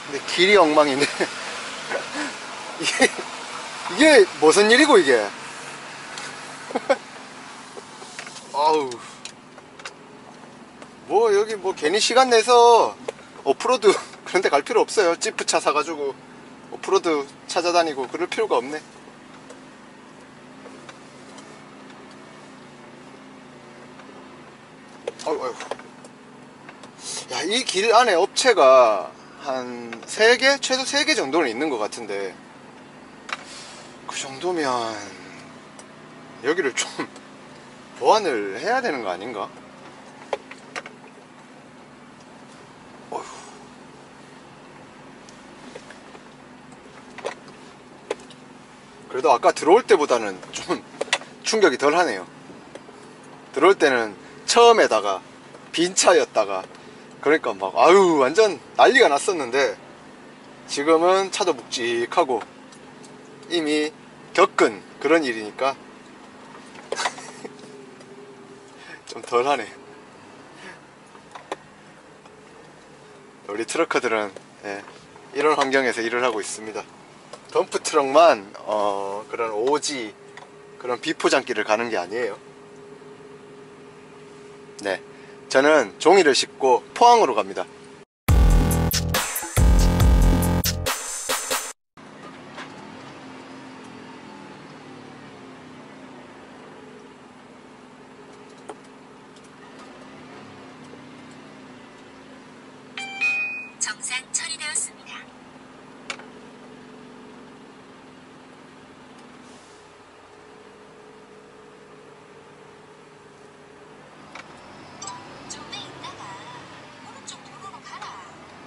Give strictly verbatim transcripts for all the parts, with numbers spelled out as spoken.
근데 길이 엉망이네. 이게 이게 무슨 일이고 이게. 아우, 뭐 여기 뭐 괜히 시간 내서 오프로드 그런 데 갈 필요 없어요. 지프차 사가지고 오프로드 찾아다니고 그럴 필요가 없네. 아이고, 아이고. 야, 이 길 안에 업체가 한 세 개? 최소 세 개 정도는 있는 것 같은데, 그 정도면 여기를 좀 보완을 해야 되는 거 아닌가? 어휴. 그래도 아까 들어올 때보다는 좀 충격이 덜 하네요. 들어올 때는 처음에다가 빈 차였다가 그러니까 막 아유 완전 난리가 났었는데, 지금은 차도 묵직하고 이미 겪은 그런 일이니까 좀 덜하네. 우리 트럭커들은 예, 이런 환경에서 일을 하고 있습니다. 덤프 트럭만 어, 그런 오지 그런 비포장길을 가는 게 아니에요. 네, 저는 종이를 싣고 포항으로 갑니다. 정상 처리되었습니다. 좀 더 있다가 오른쪽 도로로 가라.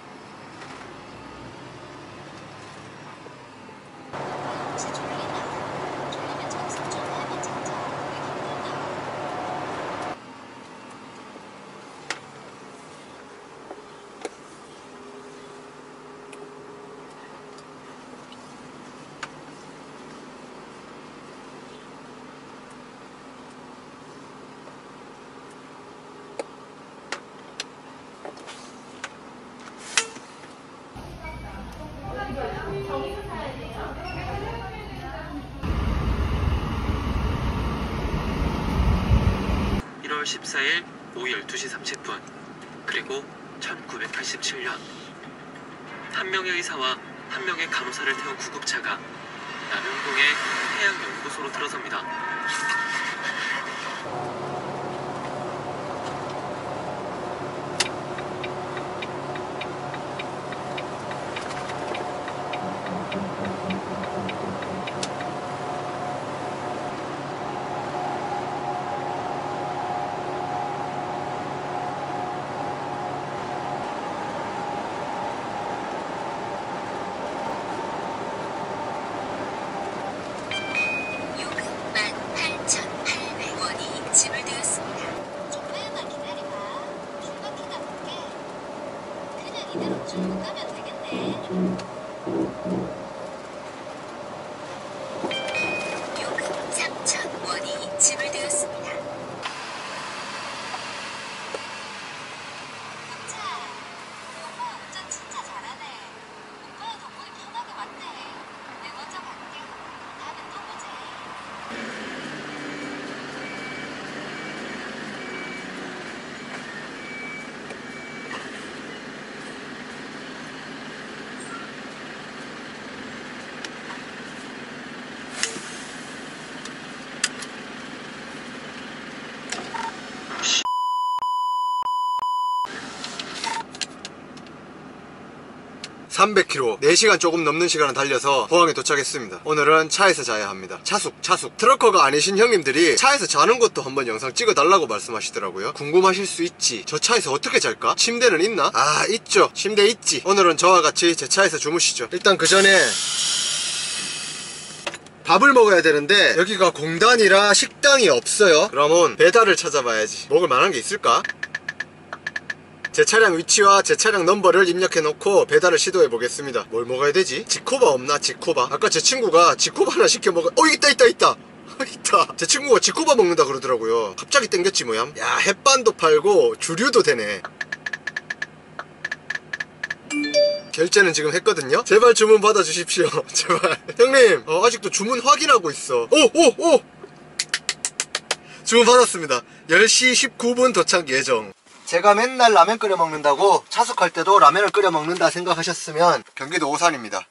혹시 졸리나? 졸리면 정상 좀 하면 진짜 힘들다. 일월 십사일 오후 열두 시 삼십 분, 그리고 천구백팔십칠 년 한 명의 의사와 한 명의 간호사를 태운 구급차가 남영동의 해양연구소로 들어섭니다. 이대로 쭉 가면 되겠네. 요금 삼천 원이 지불되었습니다. 자, 우리 오빠 운전 진짜 잘하네. 오빠의 덕분에 편하게 왔네. 내 먼저 갈게. 다음에 또 보자. 삼백 킬로미터 네 시간 조금 넘는 시간을 달려서 포항에 도착했습니다. 오늘은 차에서 자야 합니다. 차숙 차숙. 트럭커가 아니신 형님들이 차에서 자는 것도 한번 영상 찍어달라고 말씀하시더라고요. 궁금하실 수 있지. 저 차에서 어떻게 잘까? 침대는 있나? 아, 있죠. 침대 있지. 오늘은 저와 같이 제 차에서 주무시죠. 일단 그 전에 밥을 먹어야 되는데 여기가 공단이라 식당이 없어요. 그러면 배달을 찾아봐야지. 먹을 만한 게 있을까? 제 차량 위치와 제 차량 넘버를 입력해 놓고 배달을 시도해 보겠습니다. 뭘 먹어야 되지? 지코바 없나? 지코바. 아까 제 친구가 지코바 하나 시켜 먹어. 어, 있다 있다 있다 있다. 제 친구가 지코바 먹는다 그러더라고요. 갑자기 땡겼지 뭐야. 야, 햇반도 팔고 주류도 되네. 결제는 지금 했거든요. 제발 주문 받아주십시오. 제발. 형님 어, 아직도 주문 확인하고 있어. 오오오 주문 받았습니다. 열 시 십구 분 도착 예정. 제가 맨날 라면 끓여 먹는다고 차숙할 때도 라면을 끓여 먹는다 생각하셨으면 경기도 오산입니다.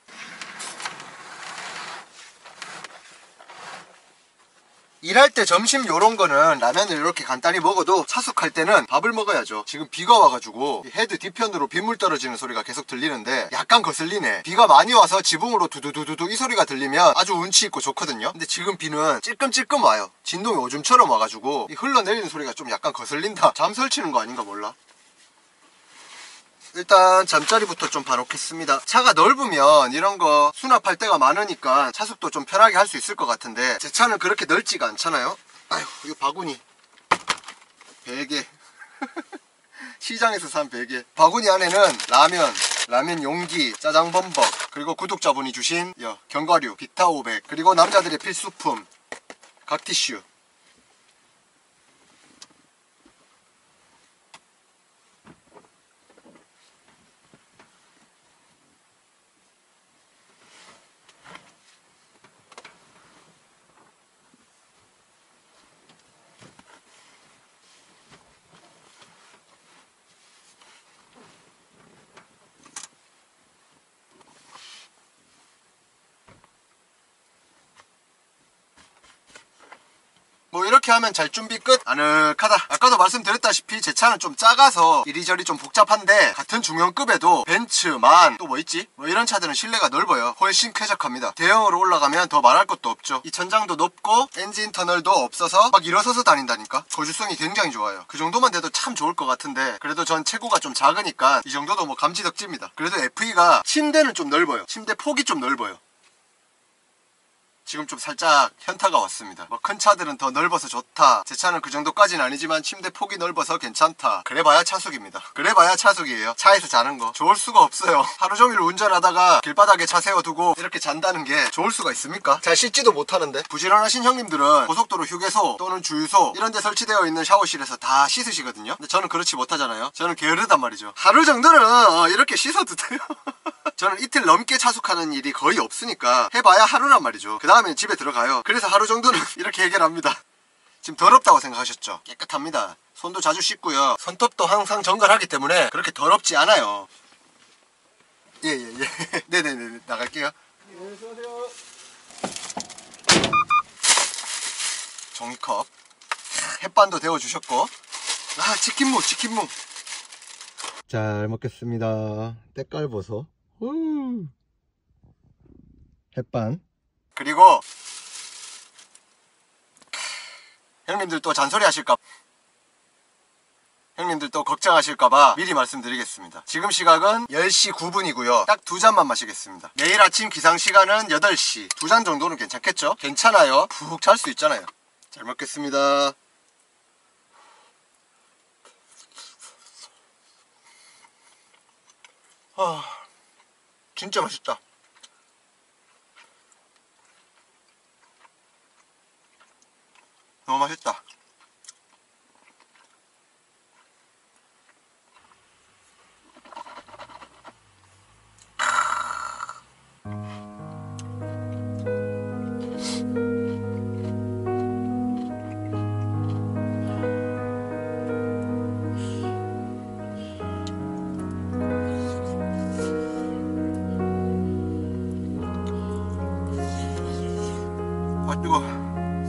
일할 때 점심 요런 거는 라면을 이렇게 간단히 먹어도 차숙할 때는 밥을 먹어야죠. 지금 비가 와가지고 헤드 뒤편으로 빗물 떨어지는 소리가 계속 들리는데 약간 거슬리네. 비가 많이 와서 지붕으로 두두두두두 이 소리가 들리면 아주 운치 있고 좋거든요. 근데 지금 비는 찔끔찔끔 와요. 진동이 오줌처럼 와가지고 이 흘러내리는 소리가 좀 약간 거슬린다. 잠 설치는 거 아닌가 몰라. 일단 잠자리부터 좀 봐놓겠습니다. 차가 넓으면 이런 거 수납할 데가 많으니까 차숙도 좀 편하게 할 수 있을 것 같은데 제 차는 그렇게 넓지가 않잖아요. 아휴 이거 바구니 베개 시장에서 산 베개. 바구니 안에는 라면, 라면 용기, 짜장 범벅, 그리고 구독자분이 주신 견과류, 비타 오백, 그리고 남자들의 필수품 각티슈. 뭐 이렇게 하면 잘 준비 끝. 아늑하다. 아까도 말씀드렸다시피 제 차는 좀 작아서 이리저리 좀 복잡한데 같은 중형급에도 벤츠, 만, 또 뭐 있지? 뭐 이런 차들은 실내가 넓어요. 훨씬 쾌적합니다. 대형으로 올라가면 더 말할 것도 없죠. 이 천장도 높고 엔진 터널도 없어서 막 일어서서 다닌다니까. 거주성이 굉장히 좋아요. 그 정도만 돼도 참 좋을 것 같은데 그래도 전 체구가 좀 작으니까 이 정도도 뭐 감지덕지입니다. 그래도 에프이가 침대는 좀 넓어요. 침대 폭이 좀 넓어요. 지금 좀 살짝 현타가 왔습니다. 뭐 큰 차들은 더 넓어서 좋다, 제 차는 그 정도까지는 아니지만 침대 폭이 넓어서 괜찮다, 그래봐야 차숙입니다. 그래봐야 차숙이에요. 차에서 자는 거 좋을 수가 없어요. 하루 종일 운전하다가 길바닥에 차 세워두고 이렇게 잔다는 게 좋을 수가 있습니까? 잘 씻지도 못하는데. 부지런하신 형님들은 고속도로 휴게소 또는 주유소 이런 데 설치되어 있는 샤워실에서 다 씻으시거든요. 근데 저는 그렇지 못하잖아요. 저는 게으르단 말이죠. 하루 정도는 어, 이렇게 씻어도 돼요. 저는 이틀 넘게 차숙하는 일이 거의 없으니까 해봐야 하루란 말이죠. 그 다음에 집에 들어가요. 그래서 하루 정도는 이렇게 해결합니다. 지금 더럽다고 생각하셨죠? 깨끗합니다. 손도 자주 씻고요. 손톱도 항상 정갈하기 때문에 그렇게 더럽지 않아요. 예예예. 예, 예. 네네네. 나갈게요. 네, 수고하세요. 종이컵. 햇반도 데워주셨고. 아, 치킨무 치킨무. 잘 먹겠습니다. 때깔 보소. 음. 햇반. 그리고 형님들 또 잔소리 하실까, 형님들 또 걱정하실까봐 미리 말씀드리겠습니다. 지금 시각은 열 시 구 분이고요 딱 두 잔만 마시겠습니다. 내일 아침 기상시간은 여덟 시. 두 잔 정도는 괜찮겠죠? 괜찮아요. 푹 잘 수 있잖아요. 잘 먹겠습니다. 아, 진짜 맛있다. 너무 맛있다. 아, 뜨거워.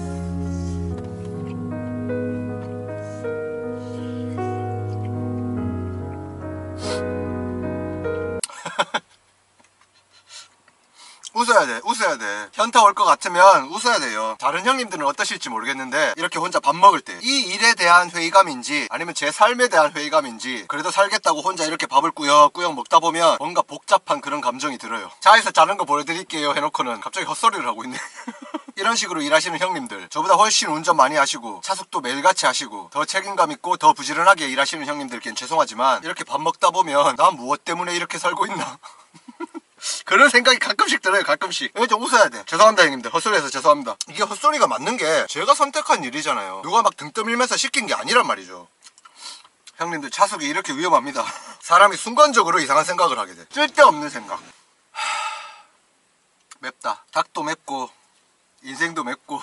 웃어야 돼, 웃어야 돼. 현타 올 것 같으면 웃어야 돼요. 다른 형님들은 어떠실지 모르겠는데 이렇게 혼자 밥 먹을 때 이 일에 대한 회의감인지 아니면 제 삶에 대한 회의감인지 그래도 살겠다고 혼자 이렇게 밥을 꾸역꾸역 먹다 보면 뭔가 복잡한 그런 감정이 들어요. 차에서 자는 거 보여드릴게요 해놓고는 갑자기 헛소리를 하고 있네. 이런 식으로 일하시는 형님들, 저보다 훨씬 운전 많이 하시고 차숙도 매일같이 하시고 더 책임감 있고 더 부지런하게 일하시는 형님들께는 죄송하지만 이렇게 밥 먹다 보면 난 무엇 때문에 이렇게 살고 있나 그런 생각이 가끔씩 들어요. 가끔씩. 이거 좀 웃어야 돼. 죄송합니다 형님들. 헛소리해서 죄송합니다. 이게 헛소리가 맞는 게 제가 선택한 일이잖아요. 누가 막 등 떠밀면서 시킨 게 아니란 말이죠. 형님들 차숙이 이렇게 위험합니다. 사람이 순간적으로 이상한 생각을 하게 돼. 쓸데없는 생각. 하... 맵다. 닭도 맵고 인생도 맵고.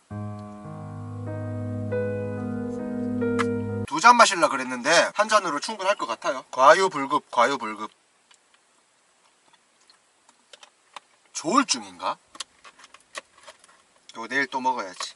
두 잔 마실라 그랬는데 한 잔으로 충분할 것 같아요. 과유불급 과유불급. 조울증인가? 이거 내일 또 먹어야지.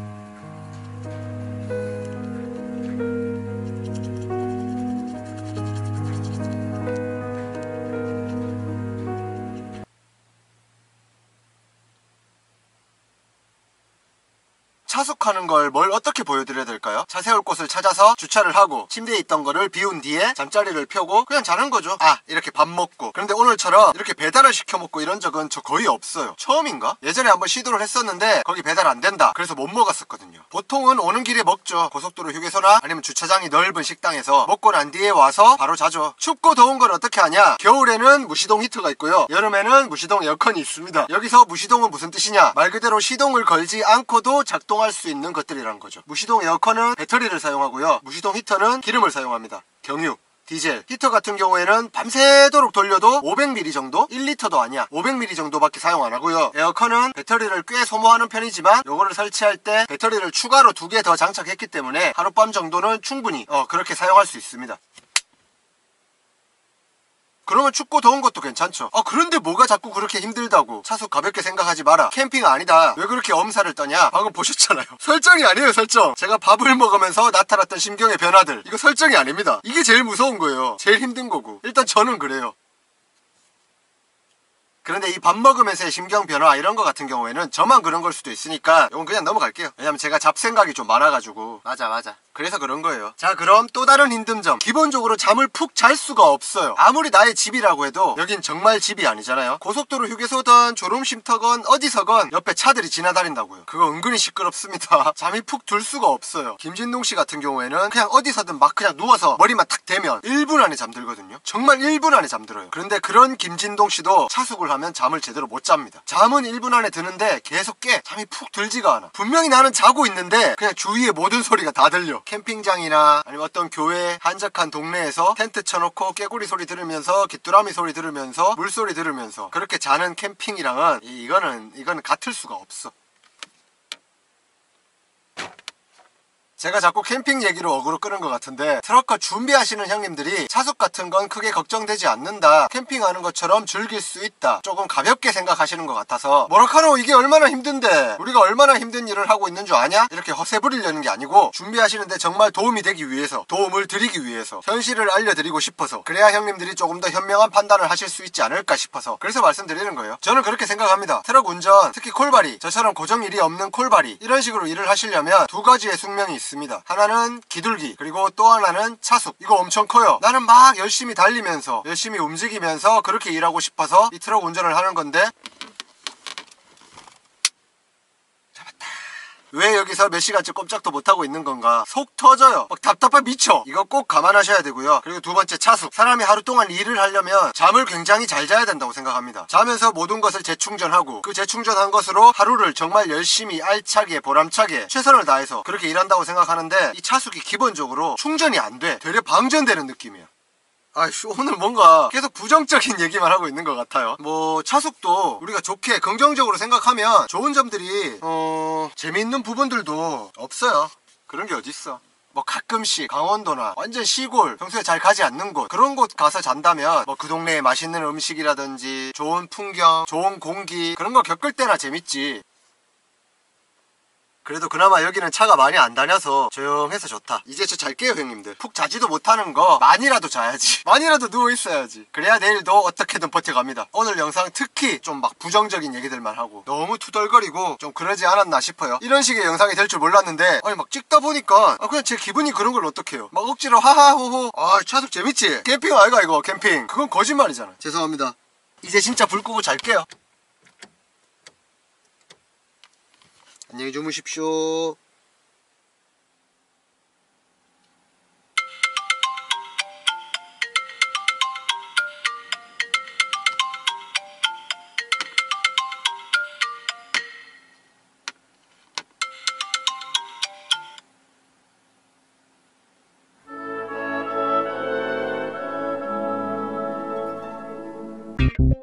차숙하는 걸 뭘 어떻게 보여드려야 될까요? 차 세울 곳을 찾아서 주차를 하고 침대에 있던 거를 비운 뒤에 잠자리를 펴고 그냥 자는 거죠. 아, 이렇게 밥 먹고. 그런데 오늘처럼 이렇게 배달을 시켜 먹고 이런 적은 저 거의 없어요. 처음인가? 예전에 한번 시도를 했었는데 거기 배달 안 된다. 그래서 못 먹었었거든요. 보통은 오는 길에 먹죠. 고속도로 휴게소나 아니면 주차장이 넓은 식당에서 먹고 난 뒤에 와서 바로 자죠. 춥고 더운 걸 어떻게 하냐? 겨울에는 무시동 히터가 있고요. 여름에는 무시동 에어컨이 있습니다. 여기서 무시동은 무슨 뜻이냐? 말 그대로 시동을 걸지 않고도 작동할 수 있는 것들이란 거죠. 무시동 에어컨은 배터리를 사용하고요. 무시동 히터는 기름을 사용합니다. 경유, 디젤. 히터 같은 경우에는 밤새도록 돌려도 오백 밀리리터 정도? 일 리터도 아니야. 오백 밀리리터 정도밖에 사용 안 하고요. 에어컨은 배터리를 꽤 소모하는 편이지만 요거를 설치할 때 배터리를 추가로 두 개 더 장착했기 때문에 하룻밤 정도는 충분히 어, 그렇게 사용할 수 있습니다. 그러면 춥고 더운 것도 괜찮죠. 아, 그런데 뭐가 자꾸 그렇게 힘들다고. 차숙 가볍게 생각하지 마라. 캠핑 아니다. 왜 그렇게 엄살을 떠냐? 방금 보셨잖아요. 설정이 아니에요, 설정. 제가 밥을 먹으면서 나타났던 심경의 변화들. 이거 설정이 아닙니다. 이게 제일 무서운 거예요. 제일 힘든 거고. 일단 저는 그래요. 그런데 이 밥 먹으면서의 심경 변화 이런 거 같은 경우에는 저만 그런 걸 수도 있으니까 이건 그냥 넘어갈게요. 왜냐면 제가 잡생각이 좀 많아가지고. 맞아 맞아. 그래서 그런 거예요. 자, 그럼 또 다른 힘든 점. 기본적으로 잠을 푹 잘 수가 없어요. 아무리 나의 집이라고 해도 여긴 정말 집이 아니잖아요. 고속도로 휴게소든 졸음쉼터건 어디서건 옆에 차들이 지나다닌다고요. 그거 은근히 시끄럽습니다. 잠이 푹 들 수가 없어요. 김진동 씨 같은 경우에는 그냥 어디서든 막 그냥 누워서 머리만 탁 대면 일 분 안에 잠들거든요. 정말 일 분 안에 잠들어요. 그런데 그런 김진동 씨도 차숙을 하면 잠을 제대로 못 잡니다. 잠은 일 분 안에 드는데 계속 깨. 잠이 푹 들지가 않아. 분명히 나는 자고 있는데 그냥 주위의 모든 소리가 다 들려. 캠핑장이나 아니면 어떤 교회 한적한 동네에서 텐트 쳐놓고 깨구리 소리 들으면서 귀뚜라미 소리 들으면서 물소리 들으면서 그렇게 자는 캠핑이랑은 이, 이거는 이거는 같을 수가 없어. 제가 자꾸 캠핑 얘기로 어그로 끄는 것 같은데 트럭커 준비하시는 형님들이 차숙 같은 건 크게 걱정되지 않는다. 캠핑하는 것처럼 즐길 수 있다. 조금 가볍게 생각하시는 것 같아서 뭐라카노 이게 얼마나 힘든데 우리가 얼마나 힘든 일을 하고 있는 줄 아냐? 이렇게 허세 부리려는 게 아니고 준비하시는데 정말 도움이 되기 위해서 도움을 드리기 위해서 현실을 알려드리고 싶어서 그래야 형님들이 조금 더 현명한 판단을 하실 수 있지 않을까 싶어서 그래서 말씀드리는 거예요. 저는 그렇게 생각합니다. 트럭 운전 특히 콜바리 저처럼 고정일이 없는 콜바리 이런 식으로 일을 하시려면 두 가지의 숙명이 있습니다. 하나는 기둘기 그리고 또 하나는 차숙. 이거 엄청 커요. 나는 막 열심히 달리면서 열심히 움직이면서 그렇게 일하고 싶어서 이 트럭 운전을 하는 건데 왜 여기서 몇 시간째 꼼짝도 못하고 있는 건가? 속 터져요. 막 답답해 미쳐. 이거 꼭 감안하셔야 되고요. 그리고 두 번째 차숙. 사람이 하루 동안 일을 하려면 잠을 굉장히 잘 자야 된다고 생각합니다. 자면서 모든 것을 재충전하고 그 재충전한 것으로 하루를 정말 열심히 알차게 보람차게 최선을 다해서 그렇게 일한다고 생각하는데 이 차숙이 기본적으로 충전이 안 돼. 되려 방전되는 느낌이야. 아이씨, 오늘 뭔가 계속 부정적인 얘기만 하고 있는 것 같아요. 뭐 차숙도 우리가 좋게 긍정적으로 생각하면 좋은 점들이 어... 재미있는 부분들도 없어요. 그런 게 어딨어. 뭐 가끔씩 강원도나 완전 시골 평소에 잘 가지 않는 곳 그런 곳 가서 잔다면 뭐 그 동네에 맛있는 음식이라든지 좋은 풍경 좋은 공기 그런 거 겪을 때나 재밌지. 그래도 그나마 여기는 차가 많이 안 다녀서 조용해서 좋다. 이제 저 잘게요 형님들. 푹 자지도 못하는 거 많이라도 자야지. 많이라도 누워있어야지. 그래야 내일도 어떻게든 버텨갑니다. 오늘 영상 특히 좀 막 부정적인 얘기들만 하고 너무 투덜거리고 좀 그러지 않았나 싶어요. 이런 식의 영상이 될 줄 몰랐는데 아니 막 찍다 보니까 아 그냥 제 기분이 그런 걸 어떡해요. 막 억지로 하하호호 아 차숙 재밌지? 캠핑 아이가 이거 캠핑. 그건 거짓말이잖아. 죄송합니다. 이제 진짜 불 끄고 잘게요. 안녕히 주무십시오. 음.